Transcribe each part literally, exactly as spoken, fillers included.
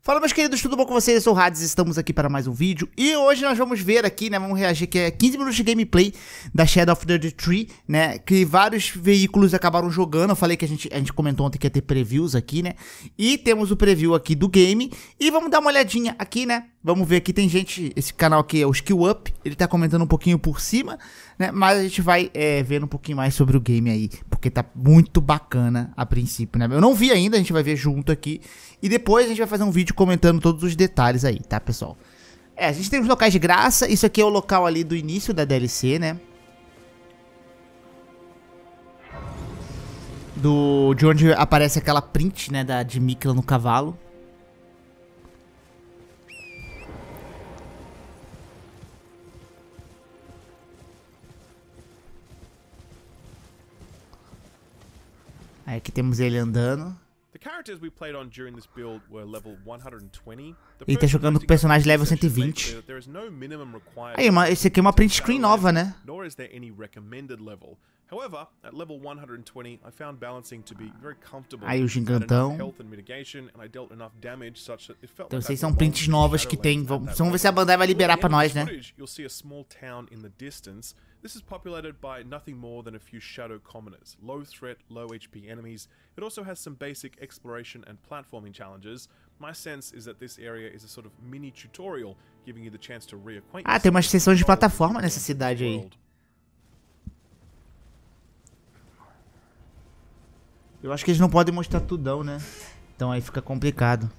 Fala, meus queridos, tudo bom com vocês? Eu sou o Hades, estamos aqui para mais um vídeo. E hoje nós vamos ver aqui, né, vamos reagir que é quinze minutos de gameplay da Shadow of the Tree, né, que vários veículos acabaram jogando. Eu falei que a gente, a gente comentou ontem que ia ter previews aqui, né, e temos o preview aqui do game. E vamos dar uma olhadinha aqui, né, vamos ver aqui, tem gente, esse canal aqui é o Skill Up, ele tá comentando um pouquinho por cima, né, mas a gente vai é, vendo um pouquinho mais sobre o game aí, porque tá muito bacana a princípio, né. Eu não vi ainda, a gente vai ver junto aqui. E depois a gente vai fazer um vídeo comentando todos os detalhes aí, tá, pessoal? É, a gente tem os locais de graça. Isso aqui é o local ali do início da D L C, né? Do, de onde aparece aquela print, né, da, de Miquella no cavalo. Aí aqui temos ele andando. Ele tá jogando com personagem level cento e vinte. Aí, uma, esse aqui é uma print screen nova, né? Aí o gigantão. Então vocês são prints novas que tem. Vamos, vamos ver se a Bandai vai liberar pra nós, né? This is populated by nothing more than a few shadow commoners, low threat, low H P enemies. It also has some basic exploration and platforming challenges. My sense is that this area is a sort of mini tutorial, giving you the chance to reacquaint. Ah, tem umas sessões de plataforma nessa cidade aí. Eu acho que eles não podem mostrar tudão, né? Então aí fica complicado.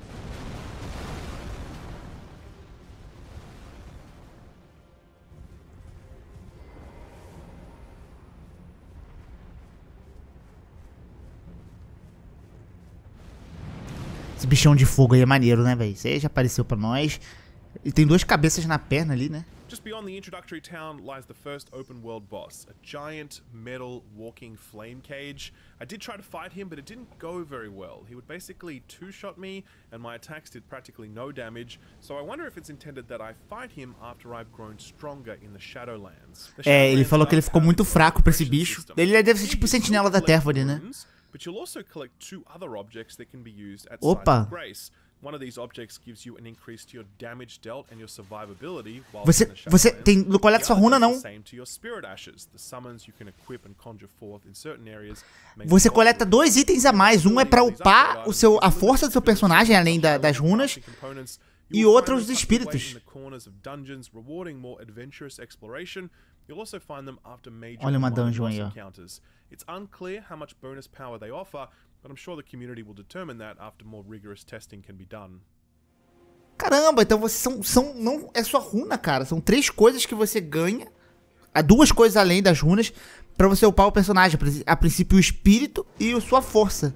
Esse bichão de fogo aí é maneiro, né, velho? Isso aí já apareceu pra nós. E tem duas cabeças na perna ali, né? Just beyond the introductory town lies the first open world boss, a giant metal walking flame cage. I did try to fight him, but it didn't go very well. He would basically two-shot me, and my attacks did practically no damage. So I wonder if it's intended that I fight him after I've grown stronger in the Shadowlands. É, ele falou que ele ficou muito fraco pra esse bicho. Ele deve ser tipo o sentinela da Tervor, né? But you'll also collect two other objects that can be used at Opa. Site of Grace. One of these objects gives you an increase to your damage dealt and your survivability while Você, in the você tem, não coleta sua runa não. Você coleta dois itens a mais. Um é pra upar o seu, a força do seu personagem, além da, das runas. E outro os espíritos. Olha uma dungeon aí, ó. It's unclear how much bonus power they offer, but I'm sure the community will determine that after more rigorous testing can be done. Caramba, então vocês são, são não é sua runa, cara. São três coisas que você ganha, duas coisas além das runas, pra você upar o personagem. A princípio o espírito e a sua força.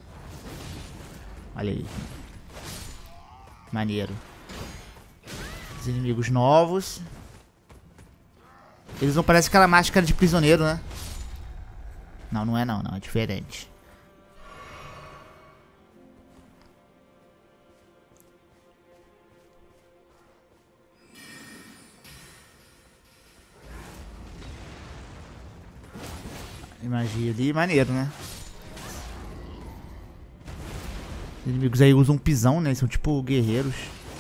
Olha aí. Maneiro. Os inimigos novos. Eles não parecem aquela máscara de prisioneiro, né? Não, não é não, não, é diferente. Magia ali, maneiro, né? Os inimigos aí usam pisão, né? Eles são tipo guerreiros.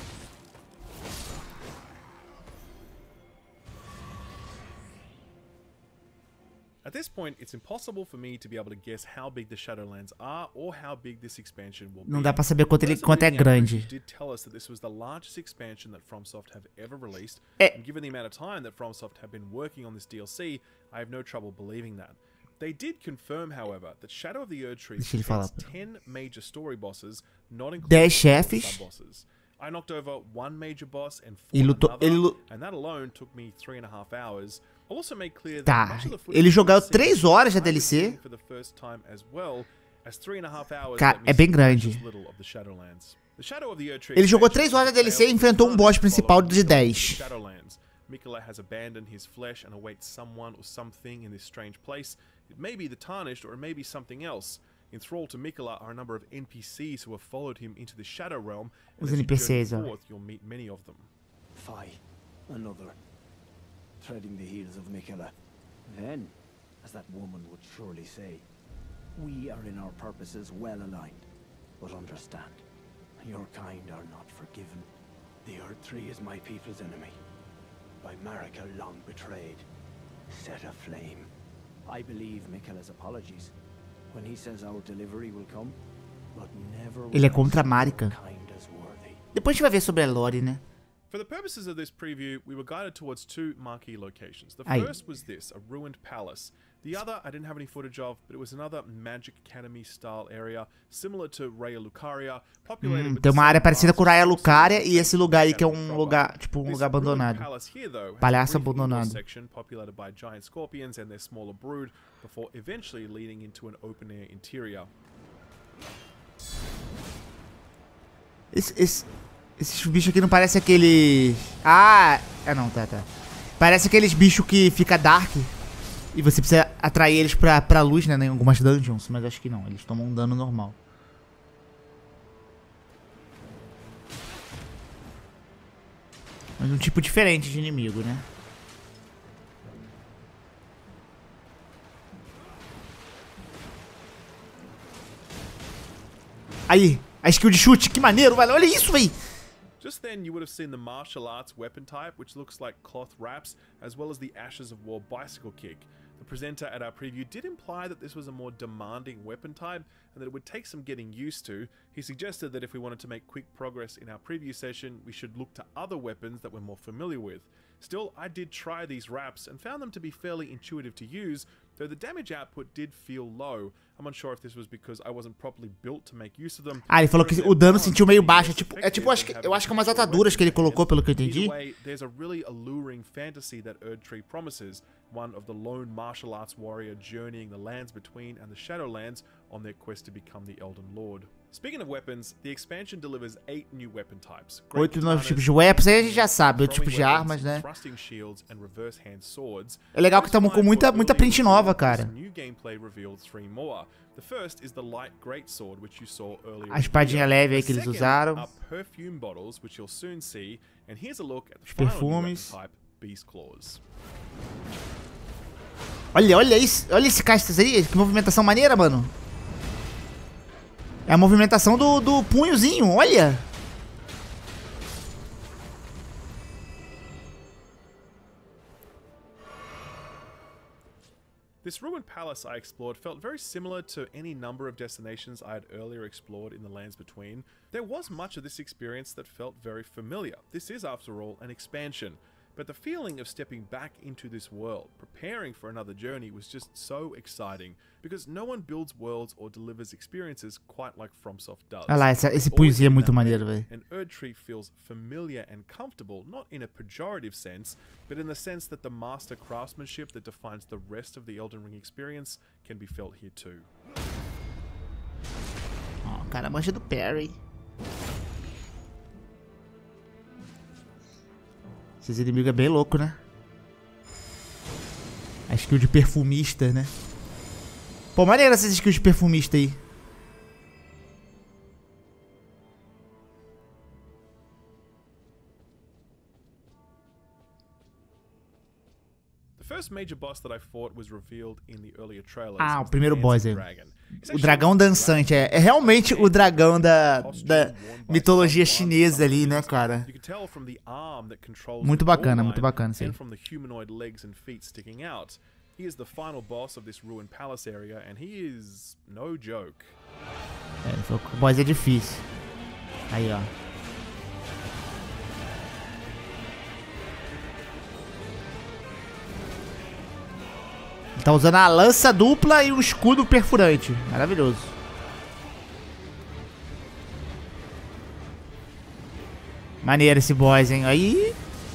At this point, it's impossible for me to be able to guess how big the Shadowlands are or how big this expansion will be. Não dá pra saber quanto ele quanto é grande. Did tell us that this was the largest expansion that FromSoft have ever released. É. And given the amount of time that FromSoft have been working on this D L C, I have no trouble believing that. They did confirm, however, that Shadow of the Erdtree has ten major story bosses, not including dez chefes. Sub-bosses. I knocked over one major boss and E four lutou, another, ele lu- and that alone took me three and a half hours. I'll also make clear that Tá, much of the footage ele jogou you've seen três horas da I've D L been C. seeing for the first time as well, as three and a half hours Cara, let me é bem see grande. just little of the Shadowlands. The Shadow of the Erdtree Ele jogou expansion três horas da D L C e failed enfrentou um boss to principal follow de the dez. Shadowlands. Miquella has abandoned his flesh and awaits someone or something in this strange place. It may be the Tarnished, or it may be something else. Enthralled to Miquella are a number of N P Cs who have followed him into the Shadow Realm, and Os as you N P Cs, journey ó. forth, you'll meet many of them. Fie, another, treading the heels of Miquella. Then, as that woman would surely say, we are in our purposes well aligned. But understand, I Your kind are not forgiven. The Erdtree is my people's enemy. By Marika long betrayed. Set aflame. I believe Miquella's apologies when he says our delivery will come, but never Ele é contra a Marika. kind as worthy. Depois a gente vai ver sobre a lore, né? For the purposes of this preview, we were guided towards two marquee locations. The Aí. first was this, a ruined palace. The other, I didn't have any footage of, but it was another Magic Academy-style area, similar to Raya Lucaria, populated Hum, with tem uma the área same parecida com Raya vast Lucaria resources e esse lugar aí que é Academy um proper. lugar, tipo, um This lugar ruined abandonado. palace here, though, has a Palhaço brief indoor abandonado. section populated by giant scorpions and their smaller brood, before eventually leading into an open-air interior. Esse, esse, esses bichos aqui não parecem aquele... Ah, é não, tá, tá. Parece aqueles bichos que fica dark e você precisa atrair eles pra, pra luz, né, em algumas dungeons, mas acho que não, eles tomam um dano normal. Mas um tipo diferente de inimigo, né? Aí, a skill de chute, que maneiro, velho. Olha isso, velho. Just then, you would have seen the martial arts weapon type, which looks like cloth wraps, as well as the Ashes of War bicycle kick. The presenter at our preview did imply that this was a more demanding weapon type, and that it would take some getting used to. He suggested that if we wanted to make quick progress in our preview session, we should look to other weapons that we're more familiar with. Still, I did try these wraps and found them to be fairly intuitive to use, though the damage output did feel low. I'm unsure if this was because I wasn't properly built to make use of them. Ah, ele falou que o dano sentiu meio baixo. É tipo, é tipo acho que, eu acho que é umas ataduras que ele colocou, pelo que eu entendi. Either way, there's a really alluring fantasy that Erdtree promises, one of the lone martial arts warrior journeying the lands between and the Shadowlands on their quest to become the Elden Lord. Speaking of weapons, the expansion delivers eight new weapon types. Oito novos tipos de weapons, aí a gente já sabe, outros tipos de armas, né? Thrusting shields and reverse hand swords. É legal que estamos com muita, muita print nova, cara. New gameplay revealed three more. The first is the light greatsword, which you saw earlier. A espadinha leve aí que eles usaram. Are perfume bottles, which you'll soon see, and here's a look at the Os final new weapon perfumes. type, Beast Claws. Olha, olha isso, olha esse castas aí, que movimentação maneira, mano. É a movimentação do, do punhozinho, olha. This ruined palace I explored felt very similar to any number of destinations I had earlier explored in the Lands Between. There was much of this experience that felt very familiar. This is, after all, an expansion. But the feeling of stepping back into this world, preparing for another journey, was just so exciting, because no one builds worlds or delivers experiences quite like FromSoft does. Olha lá, essa, esse punhozinho é muito maneiro, velho. And Erdtree feels familiar and comfortable, not in a pejorative sense, but in the sense that the master craftsmanship that defines the rest of the Elden Ring experience can be felt here too. Ó, o cara manja do parry. Esses inimigos é bem louco, né? A skill de perfumista, né? Pô, maneiro essas skills de perfumista aí. The first major boss that I fought was revealed in the earlier trailers. Ah, o as the primeiro boss Dancing aí. Dragon. It's O actually dragão a dançante, é, é realmente o dragão da, da mitologia chinesa ali, né, cara? You can tell from the arm that controls Muito the bacana, jawline muito bacana, sim. and from the humanoid legs and feet sticking out. He is the final boss of this ruined palace area, and he is no joke. É, ele falou que o boss é difícil. Aí, ó. Ele tá usando a lança dupla e o escudo perfurante. Maravilhoso. Maneiro esse boss, hein? Aí...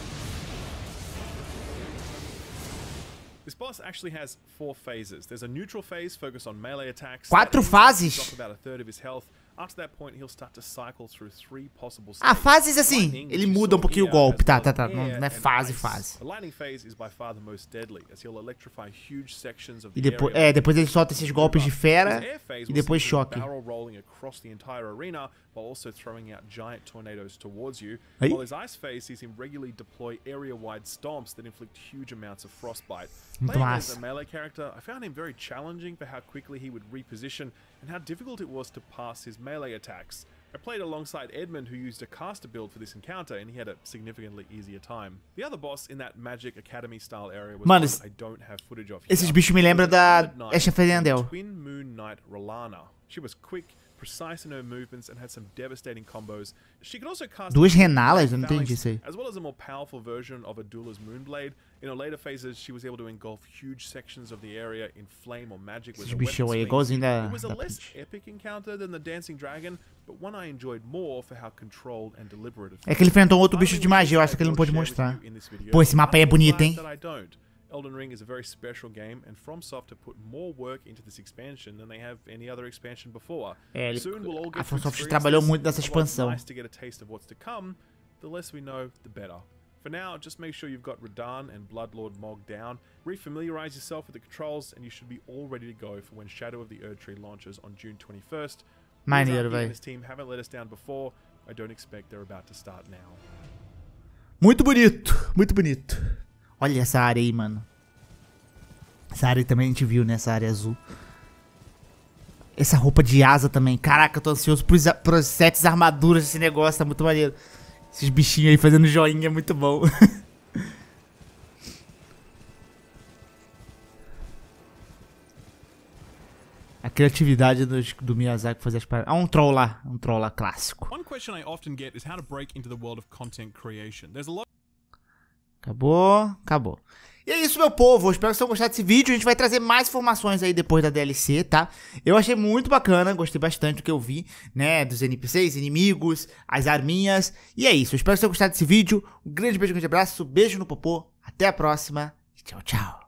This boss actually has four phases. There's a neutral phase focused on melee attacks. Quatro That fases? Drop about a third of his health. After that point, he'll start to cycle through three possible Ah, stages. fases assim, Lightning, ele which you muda um saw pouquinho o here, golpe. has Tá, both tá, tá. Não, air não é and fase, ice. fase. The lightning phase is by far the most deadly, as he'll electrify huge sections of E the depois, area. é, depois ele solta esses golpes de fera His air phase e will depois see him choque. barrel rolling across the entire arena while also throwing out giant tornadoes towards you. Aí. While his ice phase sees him regularly deploy area-wide stomps that inflict huge amounts of frostbite. Muito Playing as massa. a melee character, I found him very challenging for how quickly he would reposition and how difficult it was to pass his melee attacks. I played alongside Edmund, who used a caster build for this encounter, and he had a significantly easier time. The other boss in that Magic Academy style area was Mano, one I don't have footage of here. Esses bichos me lembram da Ashe Twin Feriandel. Moon Knight Rolana. She was quick, precise in her movements, and had some devastating combos. She could also cast Duas Renalas? Eu não entendi isso aí. as well as a more powerful version of Adula's Moonblade. In her later phases, she was able to engulf huge sections of the area in flame or magic with Esses her bichão weapon aí, swing. igualzinho da, It was a da less Peach. epic encounter than the Dancing Dragon, but one I enjoyed more for how controlled and deliberate it É que ele enfrentou um outro bicho Finally, de magia, eu acho que ele não pôde mostrar. Pô, esse mapa aí é bonito, hein? Elden Ring is a very special game, and FromSoft have put more work into this expansion than they have any other expansion before. É, ele, Soon we'll all a get to FromSoft experience trabalhou this, muito nessa and while it's expansão. nice to get a taste of what's to come, the less we know, the better. For now, just make sure you've got Radahn and Bloodlord Mog down, refamiliarize yourself with the controls, and you should be all ready to go for when Shadow of the Erdtree launches on June twenty-first. Maneiro, Miyazaki véi. and his team haven't let us down before. I don't expect they're about to start now. Muito bonito, muito bonito. Olha essa área aí, mano. Essa área também a gente viu, né? Essa área azul. Essa roupa de asa também. Caraca, eu tô ansioso pros, pros sets armaduras desse negócio. Tá muito maneiro. Esses bichinhos aí fazendo joinha é muito bom. A criatividade do, do Miyazaki fazer as paradas. Ah, um troll lá. Um troll lá clássico. One question I often get is how to break into the world of content creation. There's a lot Acabou, acabou. E é isso, meu povo. Eu espero que vocês tenham gostado desse vídeo. A gente vai trazer mais informações aí depois da D L C, tá? Eu achei muito bacana, gostei bastante do que eu vi, né? Dos N P Cs, inimigos, as arminhas. E é isso, eu espero que vocês tenham gostado desse vídeo. Um grande beijo, um grande abraço, beijo no popô. Até a próxima e tchau, tchau.